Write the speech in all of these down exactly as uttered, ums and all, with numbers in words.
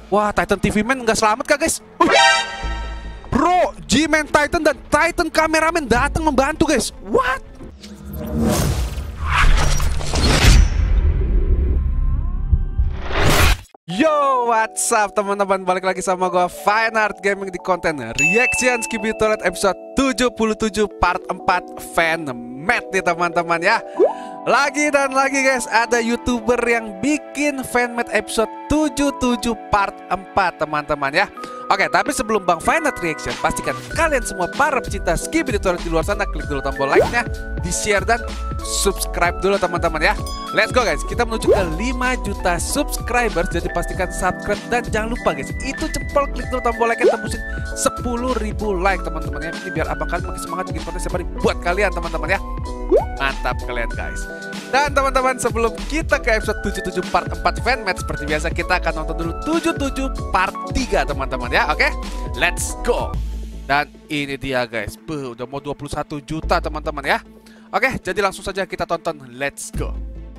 Wah, Titan T V Man nggak selamat kah guys? Uh. Bro, G-Man Titan dan Titan Cameraman datang membantu guys. What? Yo, what's up teman-teman, balik lagi sama gua Fine Art Gaming di konten Reaction Skibidi Toilet episode tujuh puluh tujuh part empat Fan Made nih teman-teman ya. Lagi dan lagi guys, ada YouTuber yang bikin Fan Made episode tujuh puluh tujuh part empat teman-teman ya. Oke, tapi sebelum Bang Fine Art Reaction, pastikan kalian semua para pecinta Skibidi Toilet di luar sana klik dulu tombol like-nya, di-share dan subscribe dulu teman-teman ya. Let's go guys, kita menuju ke lima juta subscribers. Jadi pastikan subscribe dan jangan lupa guys, itu cepol klik dulu tombol like-nya, tembusin sepuluh ribu like teman-teman ya. Ini biar abang kalian makin semangat bikin konten setiap hari buat kalian teman-teman ya. Mantap kalian guys. Dan teman-teman, sebelum kita ke episode tujuh puluh tujuh part empat Fanmade, seperti biasa kita akan nonton dulu tujuh puluh tujuh part tiga teman-teman ya. Oke, let's go. Dan ini dia guys, Buh, udah mau dua puluh satu juta teman-teman ya. Oke, jadi langsung saja kita tonton, let's go.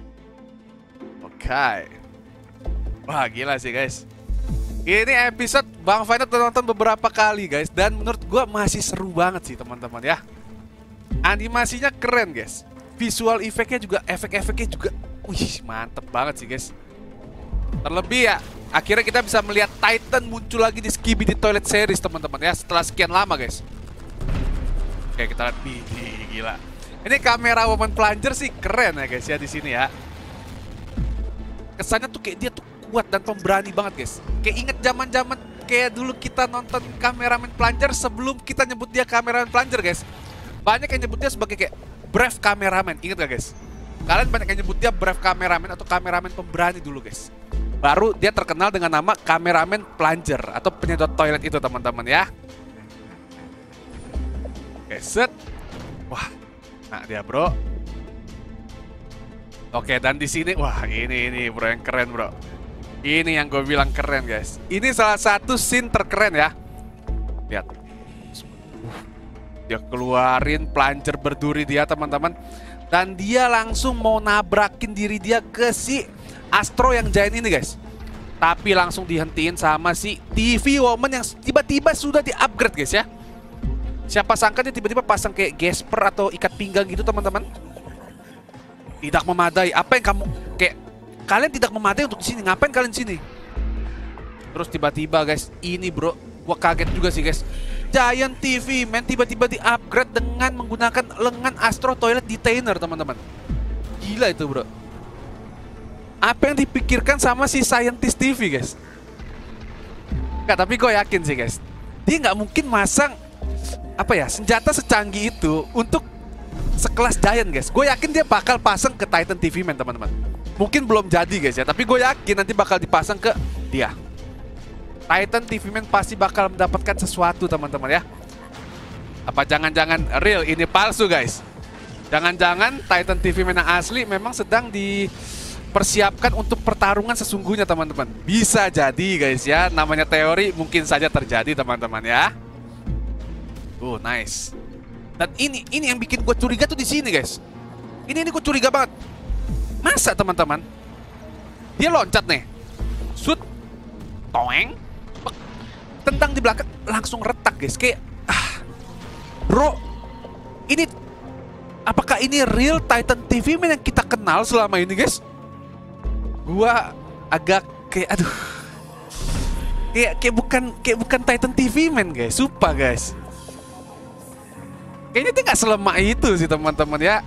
Oke. Wah, gila sih guys. Ini episode Bang Fine udah nonton beberapa kali guys, dan menurut gua masih seru banget sih teman-teman ya. Animasinya keren guys. Visual efeknya juga, efek-efeknya juga, wih mantep banget sih guys. Terlebih ya, akhirnya kita bisa melihat Titan muncul lagi di Skibidi Toilet series teman-teman ya, setelah sekian lama guys. Oke, kita lihat, wih gila. Ini kamera woman plunger sih keren ya guys ya di sini ya. Kesannya tuh kayak dia tuh kuat dan pemberani banget guys. Kayak inget zaman-zaman kayak dulu kita nonton kameramen plunger sebelum kita nyebut dia kameramen plunger guys. Banyak yang nyebut dia sebagai kayak brave kameramen, inget gak guys? Kalian banyak yang nyebut dia brave kameramen atau kameramen pemberani dulu guys. Baru dia terkenal dengan nama kameramen plunger atau penyedot toilet itu teman-teman ya. Oke, set. Wah, nah dia bro. Oke, dan di sini, wah ini ini bro yang keren bro. Ini yang gue bilang keren guys. Ini salah satu scene terkeren ya. Lihat. Dia keluarin plunger berduri dia teman-teman. Dan dia langsung mau nabrakin diri dia ke si Astro yang giant ini guys. Tapi langsung dihentiin sama si T V Woman yang tiba-tiba sudah di-upgrade guys ya. Siapa sangka dia tiba-tiba pasang kayak gesper atau ikat pinggang gitu teman-teman. Tidak memadai. Apa yang kamu kayak kalian tidak memadai untuk di sini. Ngapain kalian di sini? Terus tiba-tiba guys, ini bro, gua kaget juga sih guys. Giant T V man tiba-tiba di-upgrade dengan menggunakan lengan Astro Toilet Detainer teman-teman. Gila itu bro. Apa yang dipikirkan sama si scientist T V guys? Nggak, tapi gue yakin sih guys, dia nggak mungkin masang apa ya senjata secanggih itu untuk sekelas Giant guys. Gue yakin dia bakal pasang ke Titan T V man teman-teman. Mungkin belum jadi guys ya, tapi gue yakin nanti bakal dipasang ke dia. Titan T V Man pasti bakal mendapatkan sesuatu teman-teman ya. Apa jangan-jangan real ini palsu guys? Jangan-jangan Titan T V Man yang asli memang sedang dipersiapkan untuk pertarungan sesungguhnya teman-teman. Bisa jadi guys ya, namanya teori mungkin saja terjadi teman-teman ya. Oh nice. Dan ini ini yang bikin gue curiga tuh di sini guys. Ini ini gue curiga banget. Masa teman-teman? Dia loncat nih. Shoot. Toeng. Tendang di belakang langsung retak guys. Kayak ah, bro, ini apakah ini real Titan T V Man yang kita kenal selama ini guys? Gua agak kayak aduh, kayak kayak bukan kayak bukan Titan T V Man guys. Sumpah guys, kayaknya dia nggak selemah itu sih teman-teman ya.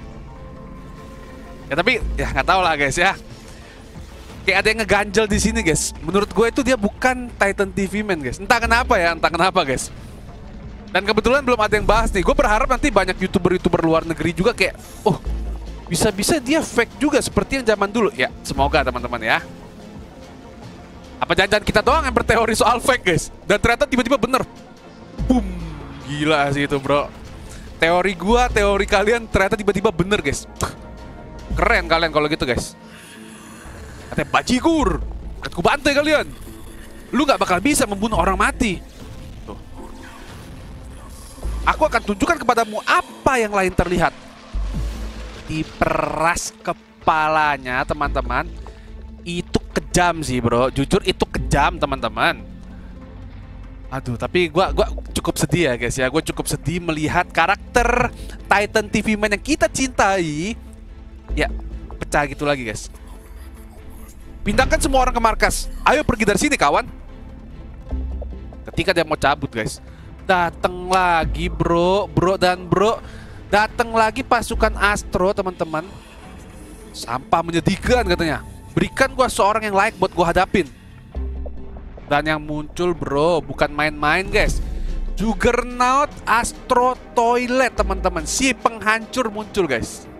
Ya tapi ya nggak tahu lah guys ya. Kayak ada yang ngeganjel di sini guys. Menurut gue itu dia bukan Titan T V Man guys. Entah kenapa ya, entah kenapa guys. Dan kebetulan belum ada yang bahas nih. Gue berharap nanti banyak youtuber-youtuber luar negeri juga kayak, oh bisa-bisa dia fake juga seperti yang zaman dulu. Ya semoga teman-teman ya. Apa jangan-jangan kita doang yang berteori soal fake guys. Dan ternyata tiba-tiba bener. Boom. Gila sih itu bro. Teori gue, teori kalian ternyata tiba-tiba bener guys. Keren kalian kalau gitu guys. Katanya bajigur, akan ku bantai kalian. Lu gak bakal bisa membunuh orang mati. Tuh. Aku akan tunjukkan kepadamu apa yang lain terlihat. Diperas kepalanya teman-teman. Itu kejam sih bro, jujur itu kejam. jam teman-teman. Aduh, tapi gua gua cukup sedih ya guys ya. Gue cukup sedih melihat karakter Titan T V Man yang kita cintai ya pecah gitu lagi guys. Pindahkan semua orang ke markas. Ayo pergi dari sini kawan. Ketika dia mau cabut guys, datang lagi bro, bro dan bro, datang lagi pasukan Astro teman-teman. Sampah menyedihkan katanya. Berikan gua seorang yang layak buat gua hadapin. Dan yang muncul bro, bukan main-main guys. Juggernaut Astro Toilet teman-teman. Si penghancur muncul guys.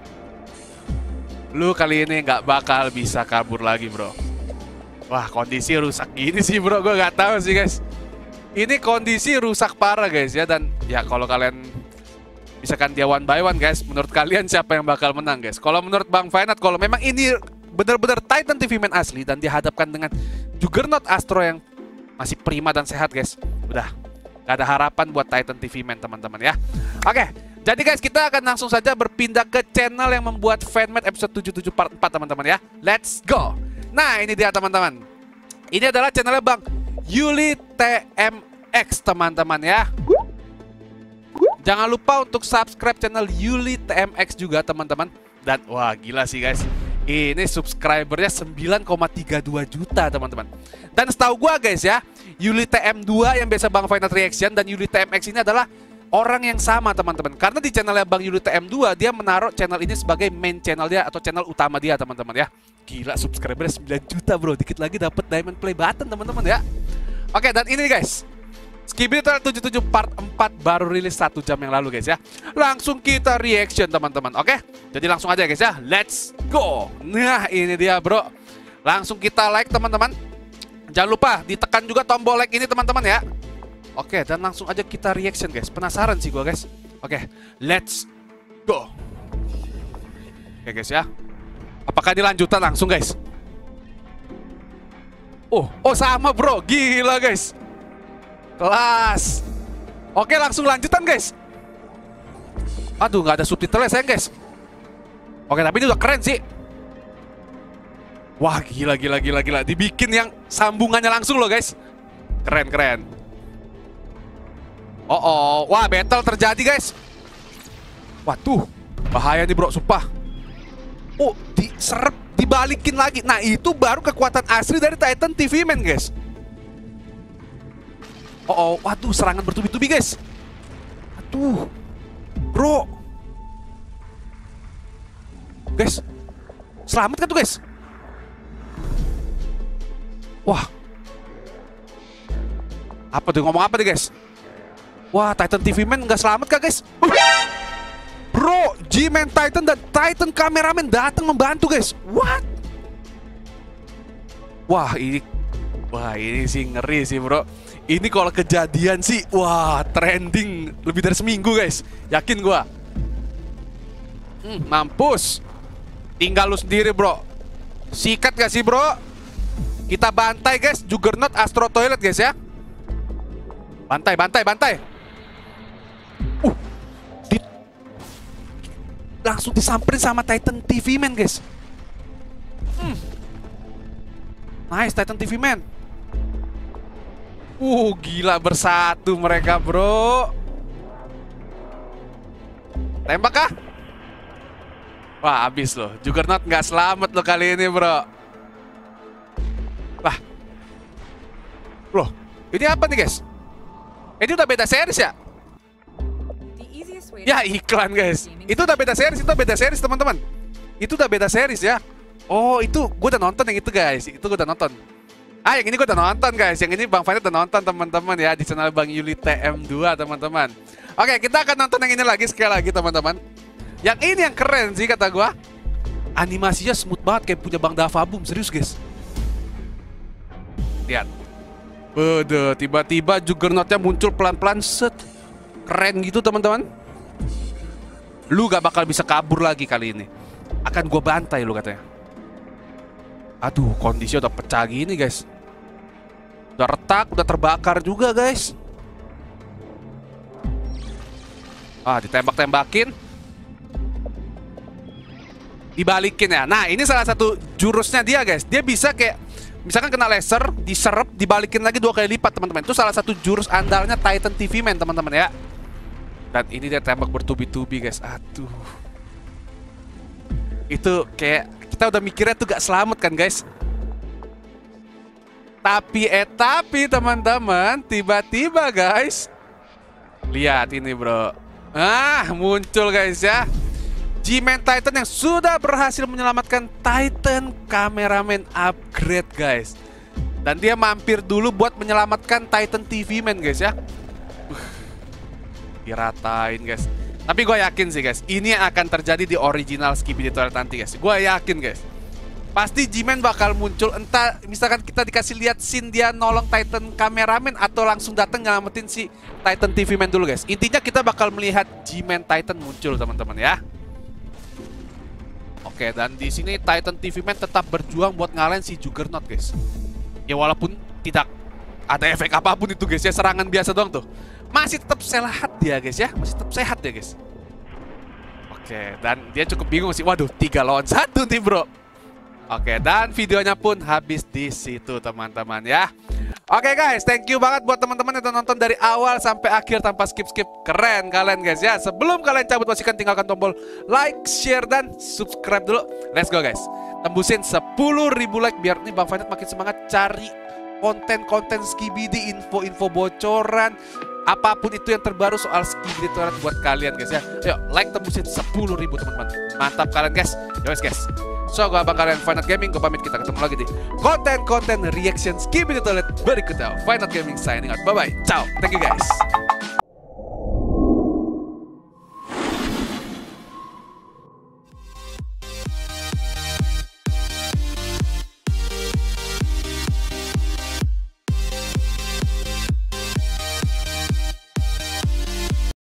Lu kali ini nggak bakal bisa kabur lagi bro. Wah kondisi rusak gini sih bro, gue nggak tahu sih guys. Ini kondisi rusak parah guys ya. Dan ya kalau kalian misalkan dia one by one guys, menurut kalian siapa yang bakal menang guys? Kalau menurut Bang Fainat, kalau memang ini benar-benar Titan T V Man asli dan dihadapkan dengan Juggernaut Astro yang masih prima dan sehat guys, udah gak ada harapan buat Titan T V Man teman-teman ya. Oke, jadi guys kita akan langsung saja berpindah ke channel yang membuat fanmade episode tujuh puluh tujuh part empat teman-teman ya. Let's go. Nah ini dia teman-teman. Ini adalah channelnya Bang Yuli T M X teman-teman ya. Jangan lupa untuk subscribe channel Yuli T M X juga teman-teman. Dan wah gila sih guys, ini subscribernya sembilan koma tiga dua juta teman-teman. Dan setahu gua guys ya, Yuli T M dua yang biasa Bang Fainat reaction dan Yuli T M X ini adalah orang yang sama teman-teman. Karena di channelnya Bang Yuli T M dua dia menaruh channel ini sebagai main channel dia atau channel utama dia teman-teman ya. Gila subscribernya sembilan juta bro, dikit lagi dapat diamond play button teman-teman ya. Oke dan ini guys, Skibidi Toilet tujuh puluh tujuh part empat baru rilis satu jam yang lalu guys ya. Langsung kita reaction teman-teman. Oke, jadi langsung aja guys ya, let's go. Nah ini dia bro, langsung kita like teman-teman. Jangan lupa ditekan juga tombol like ini teman-teman ya. Oke dan langsung aja kita reaction guys. Penasaran sih gua guys. Oke, let's go. Oke guys ya, apakah ini lanjutan langsung guys? Oh, oh sama bro, gila guys. Kelas. Oke langsung lanjutan guys. Aduh nggak ada subtitle sayang guys. Oke tapi ini udah keren sih. Wah gila gila gila gila. Dibikin yang sambungannya langsung loh guys. Keren keren. Oh oh. Wah battle terjadi guys. Waduh bahaya nih bro sumpah. Oh diserep dibalikin lagi. Nah itu baru kekuatan asli dari Titan T V Man guys. Oh, oh, waduh serangan bertubi-tubi guys. Aduh, bro. Guys, selamat kan tuh guys? Wah. Apa tuh ngomong apa nih guys? Wah, Titan T V Man nggak selamat kah guys? Uh. Bro, G-Man Titan dan Titan Cameraman datang membantu guys. What? Wah ini, wah ini sih ngeri sih bro. Ini kalau kejadian sih, wah trending lebih dari seminggu guys. Yakin gua. Hmm, mampus. Tinggal lu sendiri bro. Sikat gak sih bro? Kita bantai guys, Juggernaut Astro Toilet guys ya. Bantai, bantai, bantai. Uh, di... Langsung disamperin sama Titan T V Man guys. Hmm. Nice Titan T V Man. Uh, gila bersatu mereka bro. Tembak kah? Wah, habis loh. Juggernaut nggak selamat loh kali ini bro. Wah. Loh, ini apa nih guys? Ini udah beda series ya? Ya iklan guys. Itu udah beda series, itu udah beda series teman-teman. Itu udah beda series ya. Oh itu, gue udah nonton yang itu guys. Itu gue udah nonton. Ah yang ini gue udah nonton guys. Yang ini Bang Fainat udah nonton teman-teman ya. Di channel Bang Yuli T M dua teman-teman. Oke kita akan nonton yang ini lagi sekali lagi teman-teman. Yang ini yang keren sih kata gue. Animasinya smooth banget kayak punya Bang Davaboom. Serius guys. Lihat. Waduh tiba-tiba Juggernautnya muncul pelan-pelan set. Keren gitu teman-teman. Lu gak bakal bisa kabur lagi kali ini. Akan gue bantai lu katanya. Aduh, kondisi udah pecah gini guys. Udah retak, udah terbakar juga guys. Ah, ditembak-tembakin. Dibalikin ya. Nah, ini salah satu jurusnya dia guys. Dia bisa kayak misalkan kena laser, diserap, dibalikin lagi dua kali lipat teman-teman. Itu salah satu jurus andalnya Titan T V Man teman-teman ya. Dan ini dia tembak bertubi-tubi guys. Aduh. Itu kayak kita udah mikirnya tuh gak selamat kan guys. Tapi eh tapi teman-teman, tiba-tiba guys, lihat ini bro. Ah, muncul guys ya. G-Man Titan yang sudah berhasil menyelamatkan Titan Cameraman upgrade guys. Dan dia mampir dulu buat menyelamatkan Titan T V Man guys ya. Uh, diratain guys. Tapi gue yakin sih guys, ini yang akan terjadi di original Skibidi Toilet nanti guys. Gue yakin guys. Pasti G-Man bakal muncul, entah misalkan kita dikasih lihat scene dia nolong Titan Cameraman atau langsung datang nyelamatin si Titan T V Man dulu guys. Intinya kita bakal melihat G-Man Titan muncul teman-teman ya. Oke, dan di sini Titan T V Man tetap berjuang buat ngalahin si Juggernaut guys. Ya walaupun tidak ada efek apapun itu guys ya, serangan biasa doang tuh. Masih tetap sehat dia guys ya, masih tetap sehat ya guys. Oke, dan dia cukup bingung sih. Waduh, tiga lawan satu nih bro. Oke, dan videonya pun habis di situ teman-teman ya. Oke guys, thank you banget buat teman-teman yang nonton dari awal sampai akhir tanpa skip-skip. Keren kalian guys ya. Sebelum kalian cabut pastikan tinggalkan tombol like, share, dan subscribe dulu. Let's go guys. Tembusin sepuluh ribu like biar nih Bang Finite makin semangat cari konten-konten Skibidi, info-info bocoran, apapun itu yang terbaru soal Skibidi Toilet buat kalian guys ya. Yuk, like tembusin sepuluh ribu teman-teman. Mantap kalian guys. Yowes guys. So, gue abang kalian Finite Gaming, gue pamit, kita ketemu lagi di konten-konten reaction Skibidi Toilet berikutnya. Finite Gaming signing out, bye-bye, ciao, thank you guys.